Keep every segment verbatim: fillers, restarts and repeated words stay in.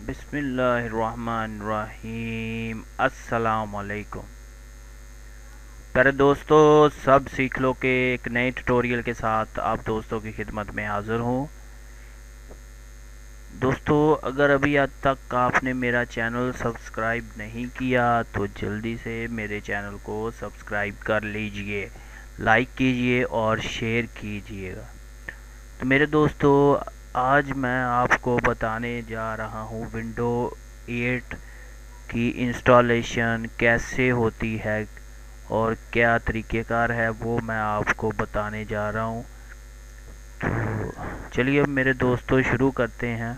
बिस्मिल्लाहिर्रहमानिर्रहीम। अस्सलाम वालेकुम प्यारे दोस्तों, सब सीख लो के एक नए ट्यूटोरियल के साथ आप दोस्तों की खिदमत में हाज़िर हूँ। दोस्तों, अगर अभी आज तक आपने मेरा चैनल सब्सक्राइब नहीं किया तो जल्दी से मेरे चैनल को सब्सक्राइब कर लीजिए, लाइक कीजिए और शेयर कीजिएगा। तो मेरे दोस्तों, आज मैं आपको बताने जा रहा हूँ विंडो एट की इंस्टॉलेशन कैसे होती है और क्या तरीक़ेकार है, वो मैं आपको बताने जा रहा हूँ। तो चलिए अब मेरे दोस्तों शुरू करते हैं।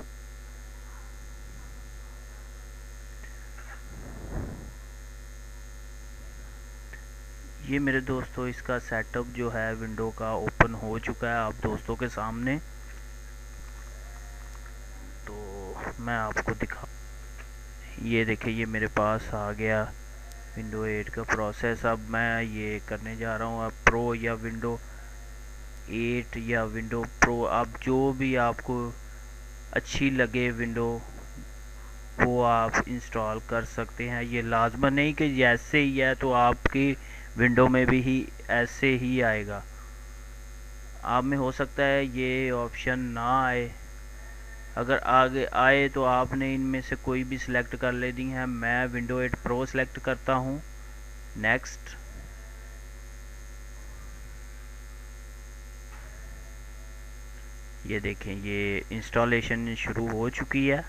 ये मेरे दोस्तों इसका सेटअप जो है विंडो का ओपन हो चुका है आप दोस्तों के सामने। तो मैं आपको दिखा, ये देखिए ये मेरे पास आ गया विंडो एट का प्रोसेस। अब मैं ये करने जा रहा हूँ। अब प्रो या विंडो एट या विंडो प्रो, आप जो भी आपको अच्छी लगे विंडो वो आप इंस्टॉल कर सकते हैं। ये लाजमन नहीं कि जैसे ही है तो आपकी विंडो में भी ही ऐसे ही आएगा। आप में हो सकता है ये ऑप्शन ना आए। अगर आगे आए तो आपने इनमें से कोई भी सिलेक्ट कर लेनी है। मैं विंडो एट प्रो सिलेक्ट करता हूँ। नेक्स्ट। ये देखें ये इंस्टॉलेशन शुरू हो चुकी है।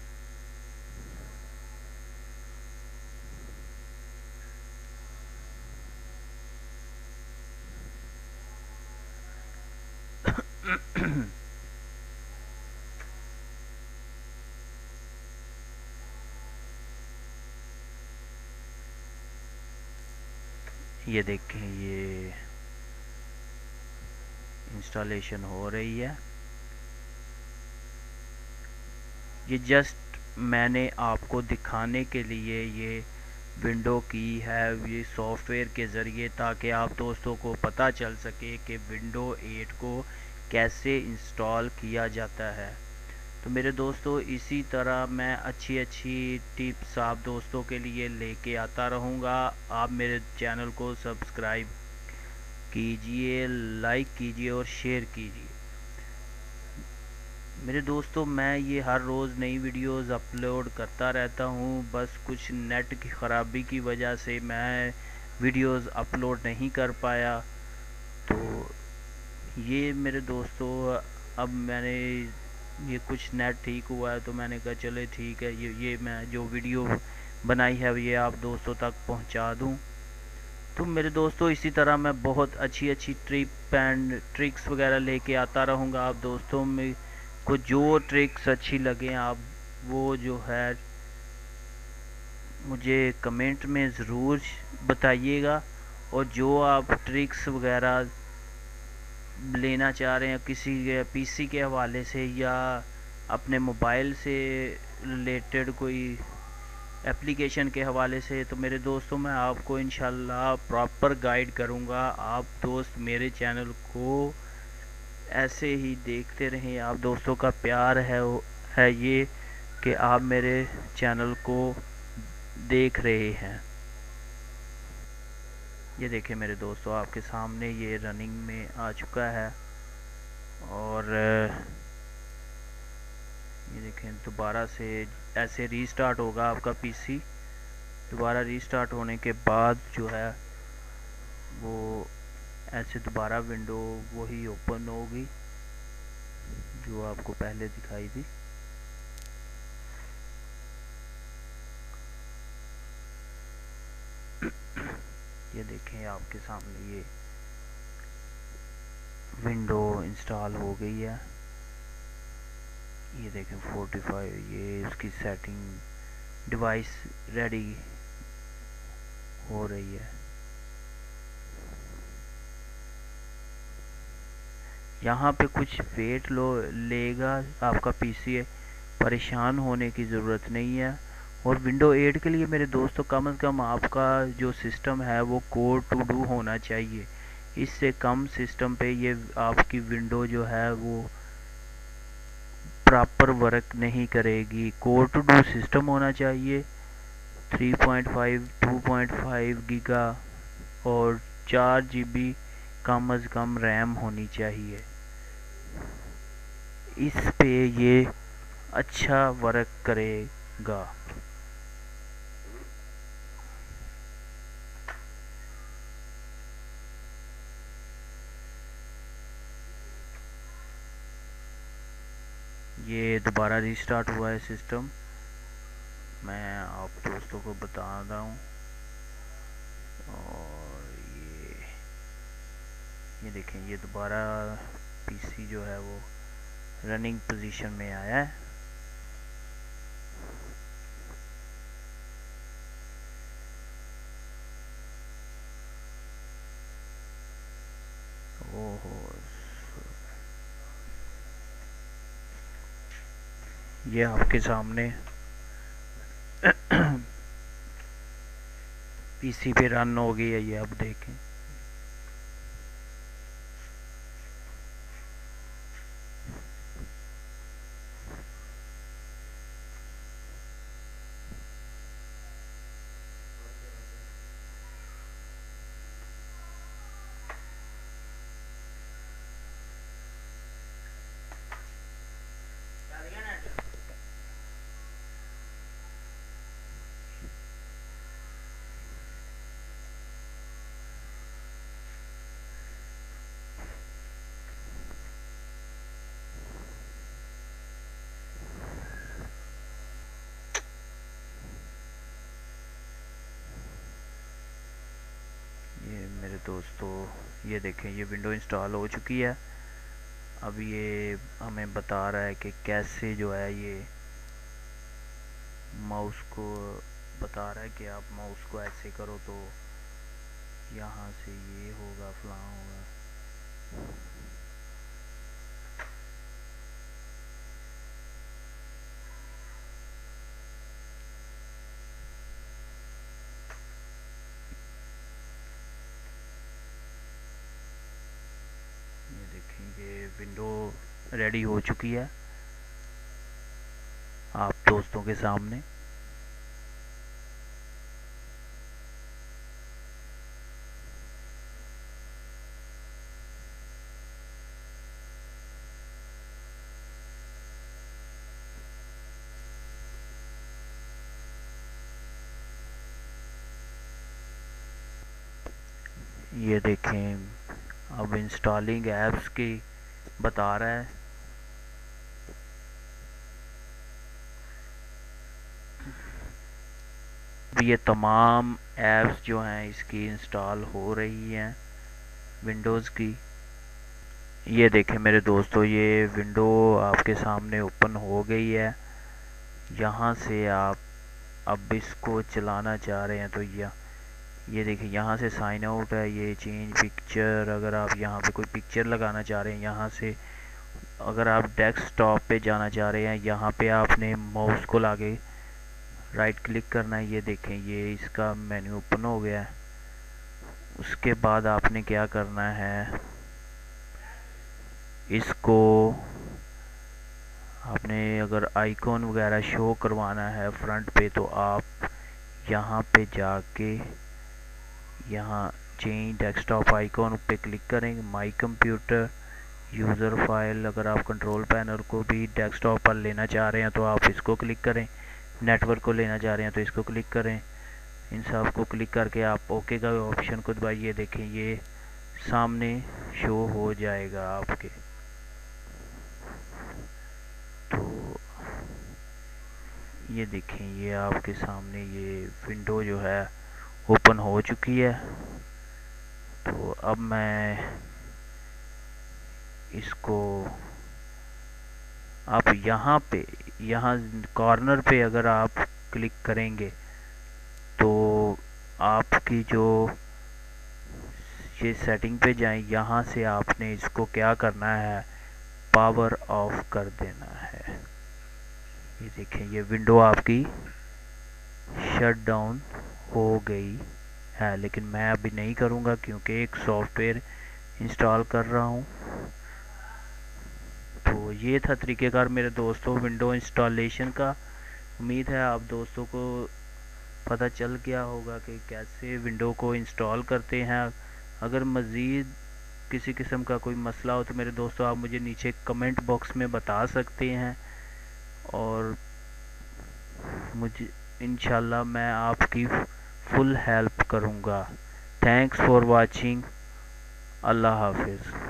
ये देखें ये इंस्टॉलेशन हो रही है। ये जस्ट मैंने आपको दिखाने के लिए ये विंडो की है ये सॉफ्टवेयर के ज़रिए, ताकि आप दोस्तों को पता चल सके कि विंडो एट को कैसे इंस्टॉल किया जाता है। तो मेरे दोस्तों, इसी तरह मैं अच्छी अच्छी टिप्स आप दोस्तों के लिए लेके आता रहूँगा। आप मेरे चैनल को सब्सक्राइब कीजिए, लाइक कीजिए और शेयर कीजिए। मेरे दोस्तों, मैं ये हर रोज़ नई वीडियोस अपलोड करता रहता हूँ। बस कुछ नेट की ख़राबी की वजह से मैं वीडियोस अपलोड नहीं कर पाया। तो ये मेरे दोस्तों, अब मैंने ये कुछ नेट ठीक हुआ है तो मैंने कहा चले ठीक है, ये ये मैं जो वीडियो बनाई है ये आप दोस्तों तक पहुंचा दूं। तो मेरे दोस्तों, इसी तरह मैं बहुत अच्छी अच्छी ट्रिप एंड ट्रिक्स वगैरह लेके आता रहूँगा। आप दोस्तों में को जो ट्रिक्स अच्छी लगे आप वो जो है मुझे कमेंट में ज़रूर बताइएगा। और जो आप ट्रिक्स वगैरह लेना चाह रहे हैं किसी के पीसी के हवाले से या अपने मोबाइल से रिलेटेड कोई एप्लीकेशन के हवाले से, तो मेरे दोस्तों मैं आपको इंशाल्लाह प्रॉपर गाइड करूंगा। आप दोस्त मेरे चैनल को ऐसे ही देखते रहें। आप दोस्तों का प्यार है है ये कि आप मेरे चैनल को देख रहे हैं। ये देखें मेरे दोस्तों, आपके सामने ये रनिंग में आ चुका है। और ये देखें दोबारा से ऐसे रीस्टार्ट होगा आपका पीसी। दोबारा रीस्टार्ट होने के बाद जो है वो ऐसे दोबारा विंडो वही ओपन होगी जो आपको पहले दिखाई थी। ये देखें आपके सामने ये विंडो इंस्टॉल हो गई है। ये देखें फोर्टी फाइव, ये उसकी सेटिंग डिवाइस रेडी हो रही है। यहाँ पे कुछ वेट लो लेगा आपका पीसी है, परेशान होने की ज़रूरत नहीं है। और विंडो एट के लिए मेरे दोस्तों कम से कम आपका जो सिस्टम है वो कोर टू डू होना चाहिए। इससे कम सिस्टम पे ये आपकी विंडो जो है वो प्रॉपर वर्क नहीं करेगी। कोर टू डू सिस्टम होना चाहिए, three point five two point five giga और चार जी बी कम अज़ कम रैम होनी चाहिए। इस पे ये अच्छा वर्क करेगा। ये दोबारा रीस्टार्ट हुआ है सिस्टम, मैं आप दोस्तों को बता रहा हूँ। और ये ये देखें, ये दोबारा पीसी जो है वो रनिंग पोजीशन में आया है। ओहो, ये आपके सामने पीसी पे रन हो गई है, ये अब देखें। ये मेरे दोस्तों, ये देखें, ये विंडो इंस्टॉल हो चुकी है। अब ये हमें बता रहा है कि कैसे जो है ये माउस को बता रहा है कि आप माउस को ऐसे करो तो यहाँ से ये होगा, फलां होगा। ये देखें, ये विंडो रेडी हो चुकी है आप दोस्तों के सामने। ये देखें, अब इंस्टॉलिंग ऐप्स की बता रहा है। ये तमाम ऐप्स जो हैं इसकी इंस्टॉल हो रही हैं विंडोज़ की। ये देखें मेरे दोस्तों, ये विंडो आपके सामने ओपन हो गई है। यहाँ से आप अब इसको चलाना चाह रहे हैं तो यह ये देखिए, यहाँ से साइन आउट है, ये चेंज पिक्चर। अगर आप यहाँ पे कोई पिक्चर लगाना चाह रहे हैं, यहाँ से अगर आप डेस्कटॉप पे जाना चाह रहे हैं, यहाँ पे आपने माउस को लाके राइट क्लिक करना है। ये देखें, ये इसका मेन्यू ओपन हो गया है। उसके बाद आपने क्या करना है, इसको आपने अगर आइकॉन वगैरह शो करवाना है फ्रंट पे तो आप यहाँ पे जाके यहाँ चेंज डेस्कटॉप आइकॉन पे क्लिक करेंगे। माई कंप्यूटर यूज़र फाइल, अगर आप कंट्रोल पैनल को भी डेस्कटॉप पर लेना चाह रहे हैं तो आप इसको क्लिक करें। नेटवर्क को लेना चाह रहे हैं तो इसको क्लिक करें। इन सब को क्लिक करके आप ओके का ऑप्शन को दबाइए। देखें, ये सामने शो हो जाएगा आपके। तो ये देखें, ये आपके सामने ये विंडो जो है ओपन हो चुकी है। तो अब मैं इसको, आप यहाँ पे यहाँ कॉर्नर पे अगर आप क्लिक करेंगे तो आपकी जो ये सेटिंग पे जाएं, यहाँ से आपने इसको क्या करना है, पावर ऑफ कर देना है। ये देखें, ये विंडो आपकी शट डाउन हो गई है, लेकिन मैं अभी नहीं करूँगा क्योंकि एक सॉफ्टवेयर इंस्टॉल कर रहा हूँ। तो ये था तरीक़ेकार मेरे दोस्तों विंडो इंस्टॉलेशन का। उम्मीद है आप दोस्तों को पता चल गया होगा कि कैसे विंडो को इंस्टॉल करते हैं। अगर मज़ीद किसी किस्म का कोई मसला हो तो मेरे दोस्तों आप मुझे नीचे कमेंट बॉक्स में बता सकते हैं, और मुझे इंशाल्लाह मैं आपकी फुल हेल्प करूँगा। Thanks for watching. अल्लाह हाफिज़।